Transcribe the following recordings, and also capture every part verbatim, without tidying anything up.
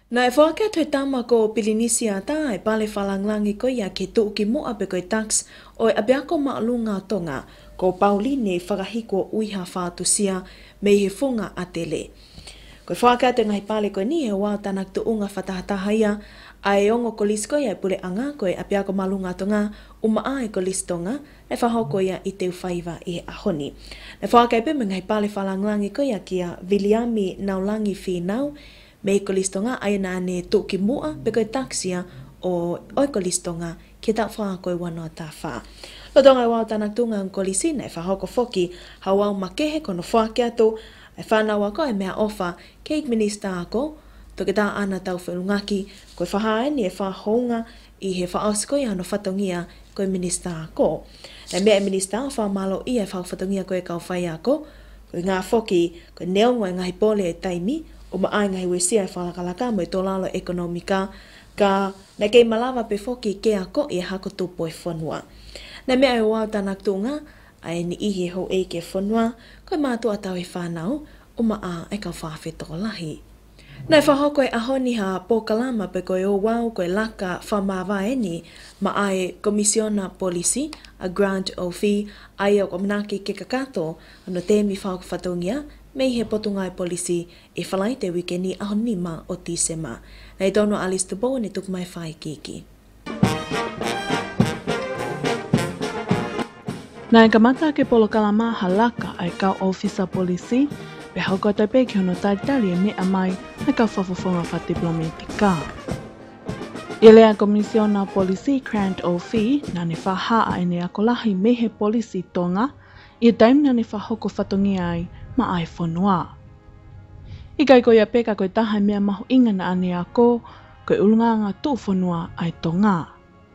Na e whaka tui tama ko Pilinisia ta e pale whalanglangi ko ia ke tu ki mo ape koe tax o e abeako maalunga tonga ko Pauline whakahiko uiha whātusia me he funga atele. Koe whaka te ngai pale ko ni e wā tanak tu unga whatahataha ia a e ongo ko lisko ia e pule anga ko e abeako maalunga tonga uma a e ko listonga e whahoko ia i te uwhaiva i e ahoni. Na whaka e pe me ngai pale whalanglangi ko ia kia Viliami naulangi whinau me ko listonga ai na ne toki mua pe koe taksia o oi ko listonga ke ta wha koe wano ta wha. Lo tonga wau tanak tunga ko lisina e whahoko foki hawau makehe kono whake ato e whanawa ko e mea ofa ke minister ako to ke ta ana tau whenungaki koe whahae ni e whahounga i he whaosko i ano whatongia koe minister ako. Na mea e minister o whamalo i e whaofatongia koe kau whai ako koe ngā foki koe neongo e ngahi pole e taimi o maai ngai wesia e whalakalaka mo e tolalo ekonomika ka na kei malawa pe foki ke ako i hako tupo e whanua. Na mea e wau tanak tunga ai ni ihi ho e ke whanua koe mātua tau e whanau o maa e kau whawhetoko lahi. Na e whahoko e ahoni ha pōkalama pe koe o wau koe laka whamawa e ni maai komisiona polisi a grant o fee ai o komanaki ke kakato ano temi whauka whatongia mei he potungai polisi e whalai te wikeni ahoni ma o tisema. Nei tono Alice Tupo ni tuk mai whai kiki. Nai kamata ke polokalama halaka ai kau ofisa polisi pe hauka te pe ki hono taitali e me amai ai kau whafofonga wha diplomatika. I lea komisiona polisi grant o fee na ne whaha ai ne akolahi me he polisi tonga i taim na ne whahoko whatongi ai ma ai whanua. I kai koe a peka koe taha mea mahu inga na ane ako, koe ulunganga tū whanua ai tonga.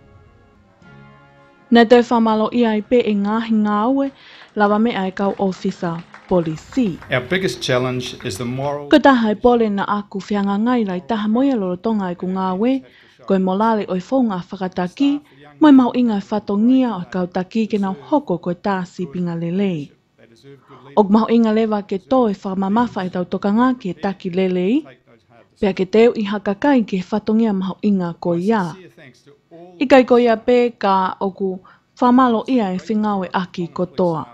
Nē te whamalo i ai pe e ngāhi ngā ue, lawa me ai kau ofisa polisi. Our biggest challenge is the moral... Ko taha e pole na aku whianga ngai lai taha moia loro tonga ai ku ngā ue, koe molale oi whaunga whakataki, moi mahu inga e whatongia o kau taki ke nau hoko koe tā sipinga lelei. Og mahu inga lewa ke tō e whamamafa e tau tokanga ki e taki lelei, pea ke teo i hakakai ke whatongia mahu inga ko ia. I kai ko ia pē ka oku whamalo ia e whingau e aki kotoa.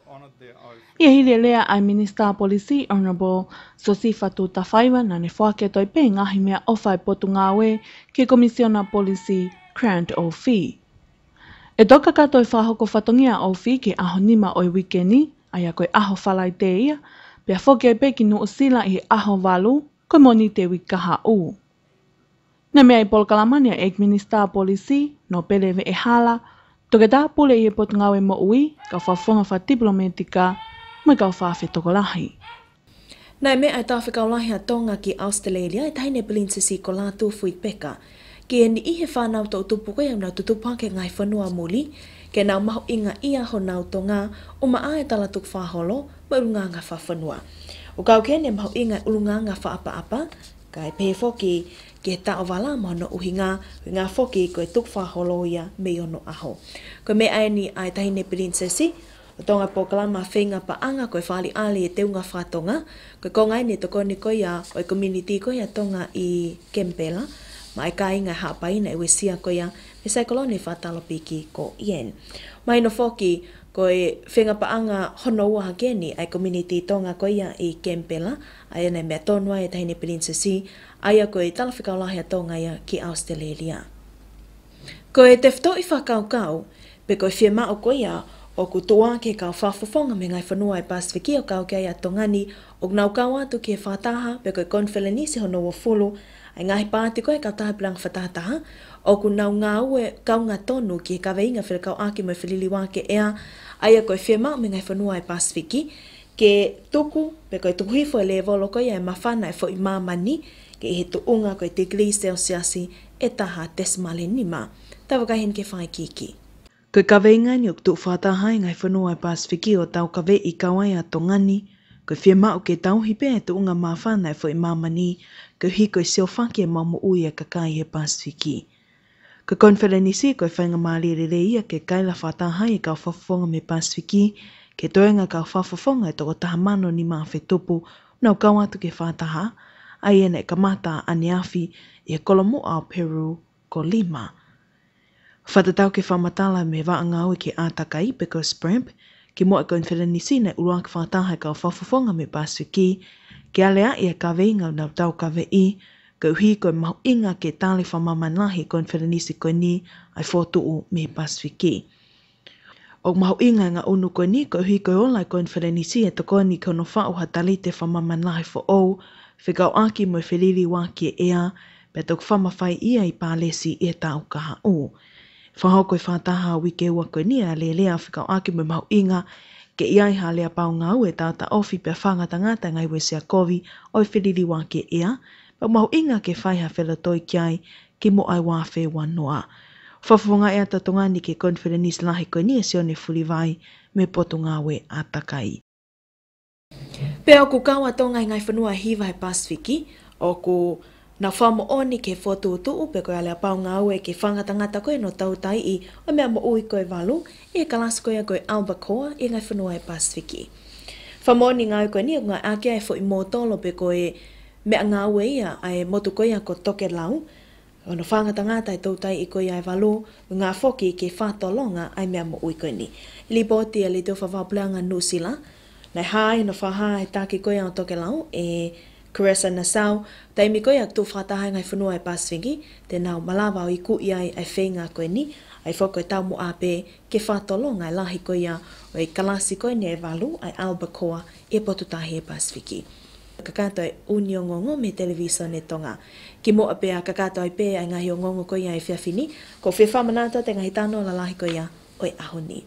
Ia hile lea ai Minister Polisi Honourable Sosifa Tutawhaiwa na ne whake toi pē ngahi mea ofa e potu ngā we ke Komisiona Polisi Grant o Fee. E toka kato e whahoko whatongia o Fee ke aho nima o i wikeni, ai a koe aho whalai te ia, pia whoke e peki nu usila i aho walu, koe moni te wikaha u. Ne mea i polkalamania e Minister Polisi, no pelewe e hala, toke tā pule i e potu ngau e mo ui, ka whafonga wha diplomatika, mai kau whawhetoko lahi. Nai mea e tāwhikau lahi a tonga ki Australia e taine prinsesi ko lātu fui peka, ki e ni ihe whanau tau tupu koe au nau tutupake ngai whanua muli, ke nau mahu inga ia ho nau tonga o maa e talatuk whaholo ma ulunganga whawhanua. O kau kene mahu inga ulunganga whaapa-apa, ka e pēwhoki ke ta o wala ma no uhinga, ngā whoki koe tuk whaholo ia me ono aho. Koe me aini ai tahine prinsesi, o tonga pokalama whenga pa anga koe whali ali e teunga whatonga, koe kongai ne toko ni koe ia o i community koe ia tonga i Kempela, ma e ka inga hapaina e wesia koe ia me sai kolone whatalopiki ko ien. Mai no whoki koe whenga pa anga hono ua hakeni ai community tonga koe ia i Kempela, ai ane mea tonua e tahine prinsesi, ai a koe talawhikau lahi a tonga ia ki Australia. Koe te whto i whakaukau, pe koe whia mao koe ia o ku toa ke kau whawhawhonga me ngai whanua e Pasifiki o kau kia ia tongani o gnau kau atu ki e whataha pe koe konfelenisi hono wa fulu ai ngahi pāti koe kau taha pilang whatataha o ku nau ngā ue kau ngā tonu ki e kawe inga while kau aki mo whilili wake ea ai a koe whia mao me ngai whanua e Pasifiki ke tuku pe koe tuku hifo e le volo koe ia e mawhana e fo i mamani ke he tu unga koe degree celsiasi e taha desimale nima. Tawakahin ke whai kiki. Koe kawe inga ni o kutu whataha i ngai whanua e Pasifiki o tau kawe i kawai a tongani, koe whia mao ke tau hipe e tu unga mawhana e fo i mamani, koe hi koe seo whaki e mamo ui e kakai e Pasifiki. Koe konferenisi koe whainga maali rere ia ke kaila whataha i kau whafonga me Pasifiki, ke toenga kau whafonga e toko taha mano ni maa whetupu, nau kau atu ke whataha, ai ene kamata aniafi e kolomu au Peru ko Lima. Whatatau ke whamatala me wa ngau ke ātakai peko Sprimp, ki mo e koin whenenisi ne urua ki whataha ka whafufonga me Pasifiki, ke alea i a ka veinga na tau ka vei, ka uhi koe mahu inga ke tāle whamamanahi koin whenenisi koe ni ai whotuu me Pasifiki. O mahu inga ngā unu koe ni, koe uhi koe ola koin whenenisi e toko ni kono whao hatali te whamamanahi fo ou, whikau aki mo e whiriri wā ki e ea, pe tok whamawhai ia i pālesi e tau kaha o. Whahau koe whātaha wike ua koe ni a le lea whikau aki mo mahu inga ke iai ha lea pau ngā ue tauta ofi pe whangata ngata ngai we sea kovi o i whiriri wā ki e ea, pa mahu inga ke whaiha whela toi kiai ki mo ai wā whe wanoa. Whawhunga e ata tongani ke konferenis lahi koe ni e seo ne furi vai me poto ngā we atakai. Pea ku kawa tonga ngai whanua hiwa he Pasifiki, o ku na whamo oni ke whotu tuu pe koe alea pau ngā ue ke whangata ngata koe no tautai i o mea mo ui koe walu e kalasi koe a koe Albacoa i ngai whanua he Pasifiki. Whamo oni ngā ue koe ni o ngā ake ai fo i mōtolo pe koe mea ngā ue ia ai motu koe a ko toke lau, o no whangata ngata i tautai i koe ai walu ngā whoki ke whatolonga ai mea mo ui koe ni. Li boti a li teo whawapleanga nusila, nei hai no whaha e tāki koe au toke lau e Caressa Nassau, taimi koe ak tū whataha ngai whanua e Pasifiki, te nau malawa o i ku iai ai whenga koe ni, ai whoko e tau mo ape ke whatolonga ai lahi koe ia o i kalasi koe ni e walu ai Albacoa e potutahi e Pasifiki. Kakato e uni o ngongo me televisa ne tonga. Ki mo ape a kakato ai pe ai ngahi o ngongo koe ia e whiawhini, ko whiawhamanata te ngahi tano la lahi koe ia o i ahoni.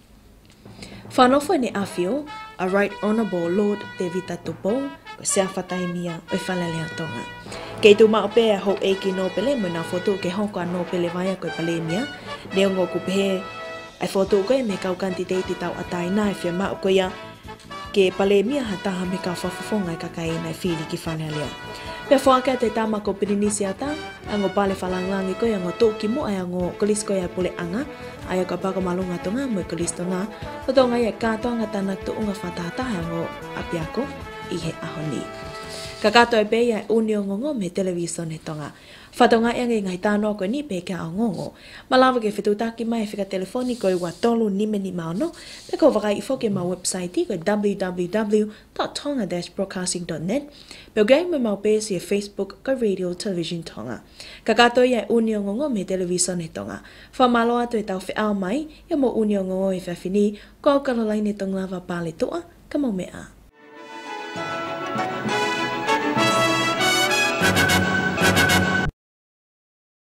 Whanofo ni Awhio, a Right Honourable Lord David Tatupo, ko sea whataimia o i whalelea tonga. Kei tu mao pe a hou eiki nōpele mo nā whotu ke honko a nōpele vai a koe palemia, ne o ngō kupehe ai whotu koe me kau kanti teiti tau atai nā e whia mao koe ia ke palemia ha taha me kau whafufonga i kakai nai whiri ki whalelea. Pea whaka te tama ko pirinisi ata, a ngō pale whalanglangi koe a ngō tōki mo ai a ngō kolis koe a pule anga, ai a ka pako malunga tonga mo i kolis tonga, o tonga i a kātoanga tanak tu unga whatataha a ngō apiako i he ahoni. Ka katoa e pei ai uni o ngongo me televisa ne tonga. Whatonga e ngai ngai tānoa koe ni pe kia o ngongo. Malawa ke whitutaki mai e whika telefoni koe wa tolu nime ni maono, pe ko wakai i whoke ma website i koe w w w dot tonga dash broadcasting dot net, pe o gai me mau pēsi e Facebook ka Radio Television Tonga. Ka katoa i ai uni o ngongo me televisa ne tonga. Whamalo atu e tau whiao mai, e mo uni o ngongo e whiawhini, ko au kalolai ne tonga wa pāle toa, ka mau mea.